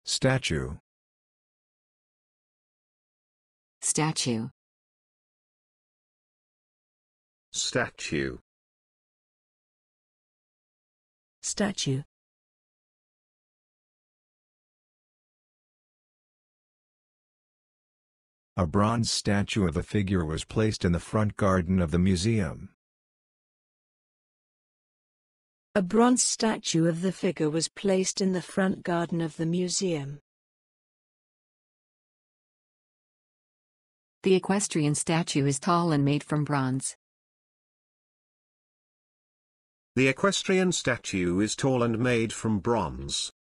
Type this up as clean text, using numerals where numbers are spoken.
Statue. Statue. Statue. Statue. A bronze statue of the figure was placed in the front garden of the museum. A bronze statue of the figure was placed in the front garden of the museum. The equestrian statue is tall and made from bronze. The equestrian statue is tall and made from bronze.